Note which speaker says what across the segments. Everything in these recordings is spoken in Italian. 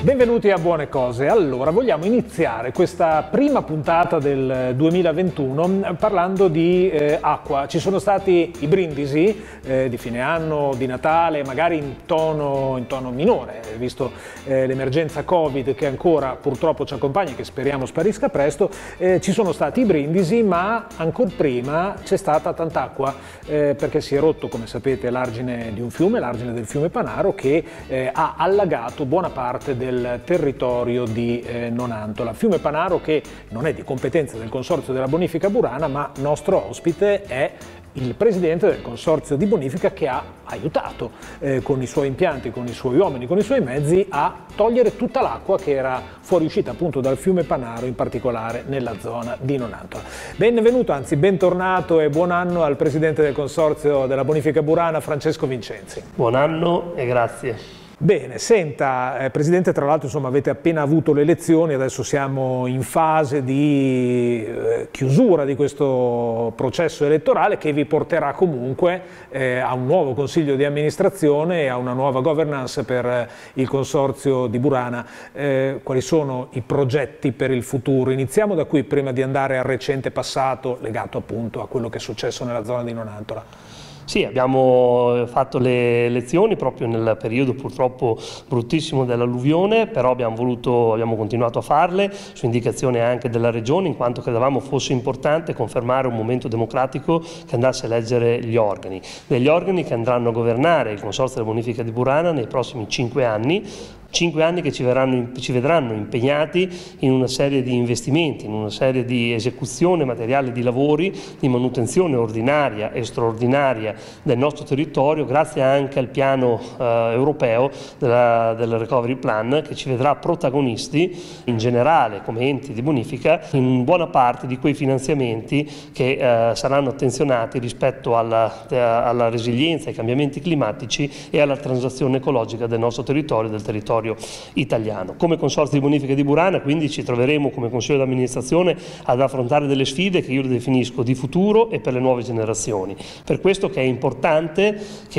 Speaker 1: Benvenuti a Buone Cose. Allora, vogliamo iniziare questa prima puntata del 2021 parlando di acqua. Ci sono stati i brindisi di fine anno, di Natale, magari in tono minore, visto l'emergenza Covid che ancora purtroppo ci accompagna e che speriamo sparisca presto. Ci sono stati i brindisi, ma ancora prima c'è stata tanta acqua perché si è rotto, come sapete, l'argine di un fiume, l'argine del fiume Panaro, che ha allagato buona parte del territorio di Nonantola. Fiume Panaro che non è di competenza del Consorzio della Bonifica Burana, ma nostro ospite è il presidente del Consorzio di Bonifica, che ha aiutato con i suoi impianti, con i suoi uomini, con i suoi mezzi a togliere tutta l'acqua che era fuoriuscita appunto dal fiume Panaro, in particolare nella zona di Nonantola. Benvenuto, anzi bentornato e buon anno al presidente del Consorzio della Bonifica Burana, Francesco Vincenzi.
Speaker 2: Buon anno e grazie.
Speaker 1: Bene, senta, Presidente, tra l'altro insomma avete appena avuto le elezioni, adesso siamo in fase di chiusura di questo processo elettorale che vi porterà comunque a un nuovo consiglio di amministrazione e a una nuova governance per il Consorzio di Burana. Quali sono i progetti per il futuro? Iniziamo da qui prima di andare al recente passato legato appunto a quello che è successo nella zona di Nonantola.
Speaker 2: Sì, abbiamo fatto le elezioni proprio nel periodo purtroppo bruttissimo dell'alluvione, però abbiamo continuato a farle su indicazione anche della Regione, in quanto credevamo fosse importante confermare un momento democratico che andasse a eleggere gli organi. Degli organi che andranno a governare il Consorzio della Bonifica di Burana nei prossimi 5 anni. 5 anni che ci vedranno impegnati in una serie di investimenti, in una serie di esecuzione materiale di lavori, di manutenzione ordinaria e straordinaria del nostro territorio, grazie anche al piano europeo del Recovery Plan, che ci vedrà protagonisti in generale come enti di bonifica in buona parte di quei finanziamenti che saranno attenzionati rispetto alla resilienza ai cambiamenti climatici e alla transizione ecologica del nostro territorio, del territorio italiano. Come Consorzio di Bonifica di Burana quindi ci troveremo come Consiglio di amministrazione ad affrontare delle sfide che io le definisco di futuro e per le nuove generazioni. Per questo che è importante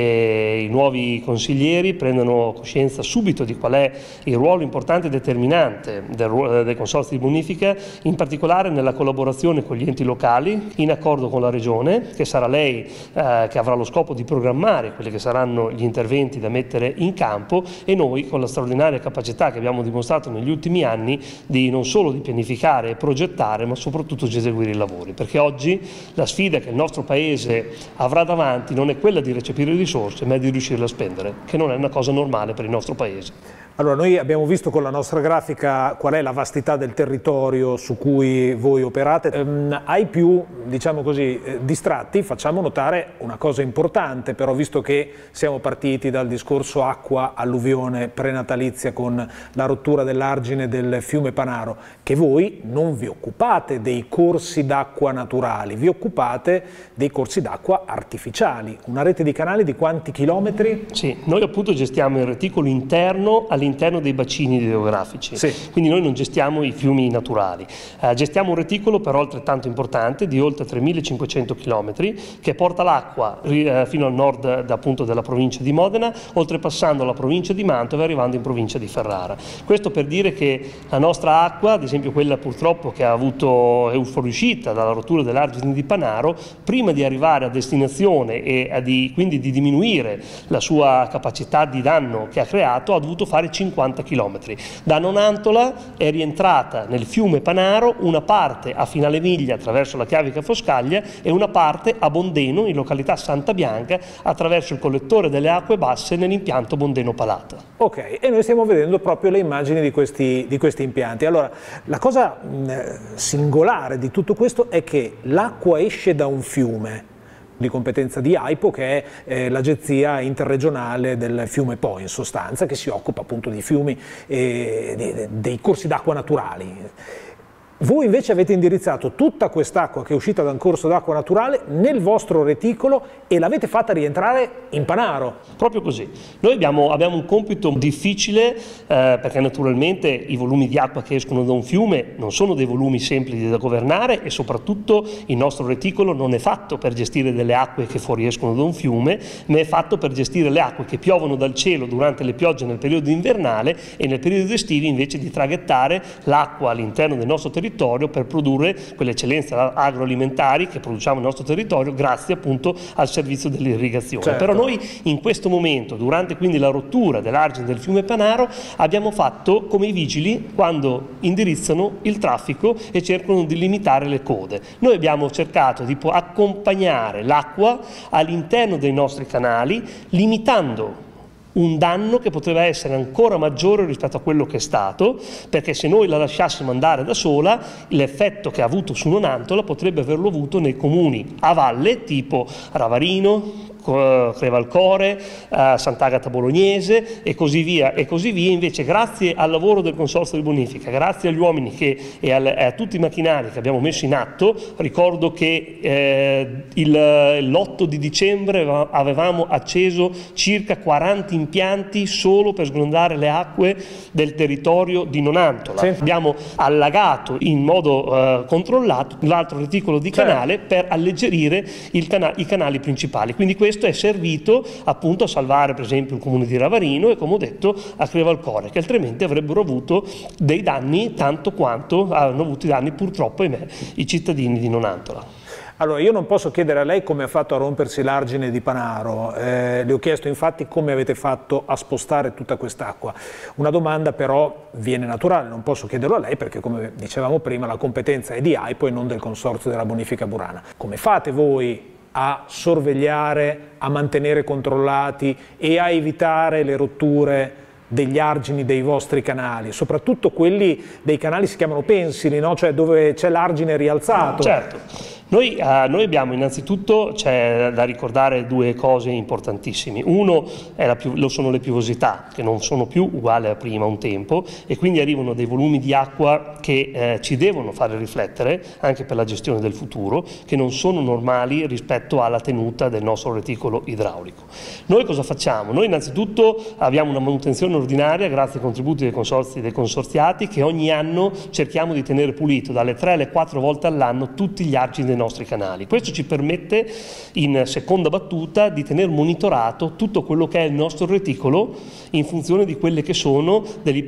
Speaker 2: che i nuovi consiglieri prendano coscienza subito di qual è il ruolo importante e determinante del Consorzio di Bonifica, in particolare nella collaborazione con gli enti locali, in accordo con la Regione, che sarà lei che avrà lo scopo di programmare quelli che saranno gli interventi da mettere in campo, e noi con la straordinaria capacità che abbiamo dimostrato negli ultimi anni di non solo di pianificare e progettare, ma soprattutto di eseguire i lavori, perché oggi la sfida che il nostro Paese avrà davanti non è quella di recepire risorse, ma è di riuscirle a spendere, che non è una cosa normale per il nostro Paese.
Speaker 1: Allora, noi abbiamo visto con la nostra grafica qual è la vastità del territorio su cui voi operate. Ai più, diciamo così, distratti, facciamo notare una cosa importante, però, visto che siamo partiti dal discorso acqua, alluvione prenatalizia con la rottura dell'argine del fiume Panaro, che voi non vi occupate dei corsi d'acqua naturali, vi occupate dei corsi d'acqua artificiali. Una rete di canali di quanti chilometri?
Speaker 2: Sì, noi appunto gestiamo il reticolo interno all'interno dei bacini idrografici, sì. Quindi noi non gestiamo i fiumi naturali, gestiamo un reticolo però altrettanto importante di oltre 3.500 km che porta l'acqua fino al nord appunto della provincia di Modena, oltrepassando la provincia di Mantova e arrivando in provincia di Ferrara. Questo per dire che la nostra acqua, ad esempio quella purtroppo che è fuoriuscita dalla rottura dell'argine di Panaro, prima di arrivare a destinazione e quindi di diminuire la sua capacità di danno che ha creato, ha dovuto fare 50 km. Da Nonantola è rientrata nel fiume Panaro, una parte a Finale Miglia attraverso la Chiavica Foscaglia e una parte a Bondeno, in località Santa Bianca, attraverso il collettore delle acque basse nell'impianto Bondeno Palata.
Speaker 1: Ok, e noi stiamo vedendo proprio le immagini di questi impianti. Allora, la cosa singolare di tutto questo è che l'acqua esce da un fiume di competenza di AIPO, che è l'agenzia interregionale del fiume Po, in sostanza, che si occupa appunto di fiumi e dei corsi d'acqua naturali. Voi invece avete indirizzato tutta quest'acqua che è uscita da un corso d'acqua naturale nel vostro reticolo e l'avete fatta rientrare in Panaro.
Speaker 2: Proprio così. Noi abbiamo un compito difficile perché naturalmente i volumi di acqua che escono da un fiume non sono dei volumi semplici da governare e soprattutto il nostro reticolo non è fatto per gestire delle acque che fuoriescono da un fiume, ma è fatto per gestire le acque che piovono dal cielo durante le piogge nel periodo invernale e nel periodo estivo invece di traghettare l'acqua all'interno del nostro territorio per produrre quelle eccellenze agroalimentari che produciamo nel nostro territorio grazie appunto al servizio dell'irrigazione.
Speaker 1: Certo.
Speaker 2: Però noi in questo momento, durante quindi la rottura dell'argine del fiume Panaro, abbiamo fatto come i vigili quando indirizzano il traffico e cercano di limitare le code. Noi abbiamo cercato di accompagnare l'acqua all'interno dei nostri canali, limitando un danno che poteva essere ancora maggiore rispetto a quello che è stato, perché se noi la lasciassimo andare da sola, l'effetto che ha avuto su Nonantola potrebbe averlo avuto nei comuni a valle tipo Ravarino, Crevalcore, Sant'Agata Bolognese e così via, Invece grazie al lavoro del Consorzio di Bonifica, grazie agli uomini e a tutti i macchinari che abbiamo messo in atto, ricordo che l'8 di dicembre avevamo acceso circa 40 impianti solo per sgrondare le acque del territorio di Nonantola. Sì. Abbiamo allagato in modo controllato l'altro reticolo di canale per alleggerire i canali principali. Quindi questo è servito appunto a salvare per esempio il comune di Ravarino e, come ho detto, a Crevalcore, che altrimenti avrebbero avuto dei danni tanto quanto hanno avuto i danni purtroppo, ahimè, i cittadini di Nonantola.
Speaker 1: Allora, io non posso chiedere a lei come ha fatto a rompersi l'argine di Panaro, le ho chiesto infatti come avete fatto a spostare tutta quest'acqua. Una domanda però viene naturale, non posso chiederlo a lei perché, come dicevamo prima, la competenza è di AIPO e non del Consorzio della Bonifica Burana. Come fate voi a sorvegliare, a mantenere controllati e a evitare le rotture degli argini dei vostri canali, soprattutto quelli dei canali si chiamano pensili, no? Cioè dove c'è l'argine rialzato?
Speaker 2: Certo. Noi abbiamo innanzitutto, c'è da ricordare due cose importantissime. Uno sono le piovosità, che non sono più uguali a prima un tempo, e quindi arrivano dei volumi di acqua che ci devono fare riflettere anche per la gestione del futuro, che non sono normali rispetto alla tenuta del nostro reticolo idraulico. Noi cosa facciamo? Noi innanzitutto abbiamo una manutenzione ordinaria grazie ai contributi dei consorzi e dei consorziati, che ogni anno cerchiamo di tenere pulito dalle 3 alle 4 volte all'anno tutti gli argini dei nostri canali. Questo ci permette in seconda battuta di tenere monitorato tutto quello che è il nostro reticolo in funzione di quelle che sono degli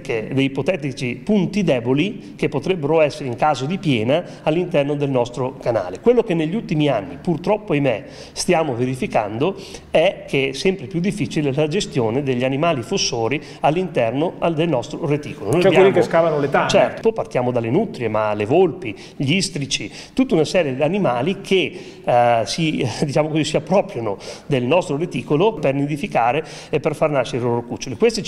Speaker 2: ipotetici punti deboli che potrebbero essere in caso di piena all'interno del nostro canale. Quello che negli ultimi anni purtroppo, ahimè, stiamo verificando è che è sempre più difficile la gestione degli animali fossori all'interno del nostro reticolo. Noi
Speaker 1: quelli che scavano le tane.
Speaker 2: Certo, partiamo dalle nutrie, ma le volpi, gli istrici, tutta una serie di animali che diciamo così, si appropriano del nostro reticolo per nidificare e per far nascere i loro cuccioli. Questo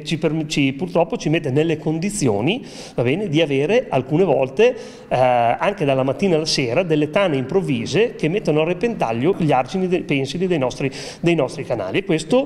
Speaker 2: purtroppo ci mette nelle condizioni, va bene, di avere alcune volte anche dalla mattina alla sera delle tane improvvise che mettono a repentaglio gli argini pensili dei nostri canali, e questo,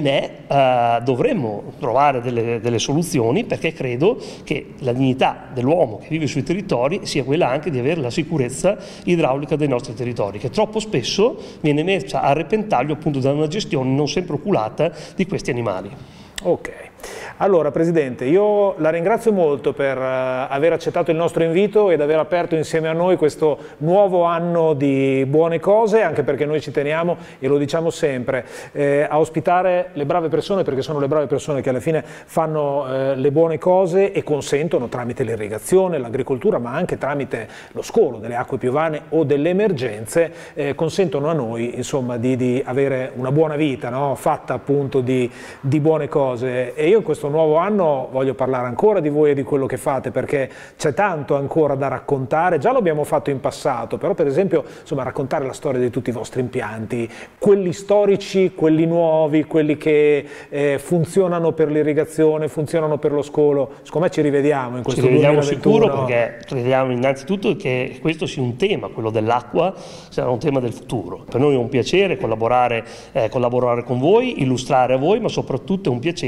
Speaker 2: ahimè, dovremmo trovare delle soluzioni, perché credo che la dignità dell'uomo che vive sui territori sia quella anche di avere la sicurezza idraulica dei nostri territori, che troppo spesso viene messa a repentaglio appunto da una gestione non sempre oculata di questi animali.
Speaker 1: Ok. Allora, Presidente, io la ringrazio molto per aver accettato il nostro invito ed aver aperto insieme a noi questo nuovo anno di buone cose, anche perché noi ci teniamo, e lo diciamo sempre, a ospitare le brave persone, perché sono le brave persone che alla fine fanno le buone cose e consentono, tramite l'irrigazione, l'agricoltura, ma anche tramite lo scolo delle acque piovane o delle emergenze, consentono a noi, insomma, di avere una buona vita, no? Fatta appunto di buone cose. E io in questo nuovo anno voglio parlare ancora di voi e di quello che fate, perché c'è tanto ancora da raccontare. Già lo abbiamo fatto in passato, però per esempio, insomma, raccontare la storia di tutti i vostri impianti, quelli storici, quelli nuovi, quelli che funzionano per l'irrigazione, funzionano per lo scolo. Secondo me ci rivediamo in questo 2021.
Speaker 2: Ci rivediamo sicuro, perché crediamo innanzitutto che questo sia un tema, quello dell'acqua, sarà un tema del futuro. Per noi è un piacere collaborare con voi, illustrare a voi, ma soprattutto è un piacere entrare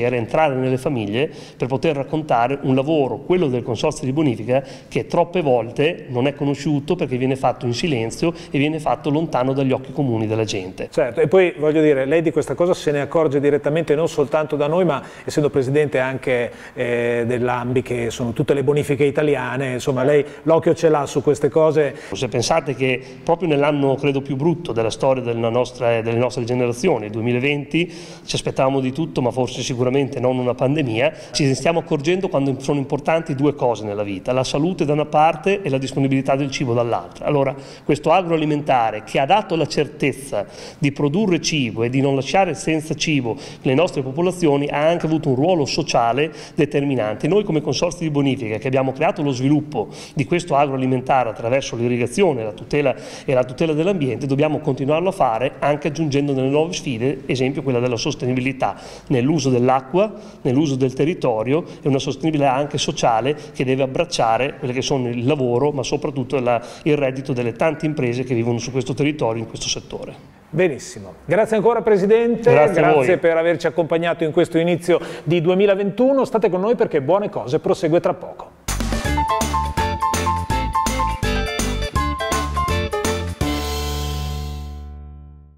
Speaker 2: entrare nelle famiglie per poter raccontare un lavoro, quello del consorzio di bonifica, che troppe volte non è conosciuto perché viene fatto in silenzio e viene fatto lontano dagli occhi comuni della gente.
Speaker 1: Certo, e poi voglio dire, lei di questa cosa se ne accorge direttamente non soltanto da noi, ma essendo presidente anche dell'ANBI, che sono tutte le bonifiche italiane, insomma lei l'occhio ce l'ha su queste cose.
Speaker 2: Se pensate che proprio nell'anno credo più brutto della storia delle nostre generazioni, il 2020, ci aspettavamo di tutto, ma forse sicuramente non una pandemia, ci stiamo accorgendo quando sono importanti due cose nella vita: la salute da una parte e la disponibilità del cibo dall'altra. Allora questo agroalimentare, che ha dato la certezza di produrre cibo e di non lasciare senza cibo le nostre popolazioni, ha anche avuto un ruolo sociale determinante. Noi come consorzi di bonifica, che abbiamo creato lo sviluppo di questo agroalimentare attraverso l'irrigazione e la tutela dell'ambiente, dobbiamo continuarlo a fare anche aggiungendo delle nuove sfide, esempio quella della sostenibilità nell'uso dell'acqua, nell'uso del territorio, e una sostenibilità anche sociale che deve abbracciare quelli che sono il lavoro, ma soprattutto il reddito delle tante imprese che vivono su questo territorio, in questo settore.
Speaker 1: Benissimo, grazie ancora Presidente, grazie per averci accompagnato in questo inizio di 2021, state con noi perché Buone Cose prosegue tra poco.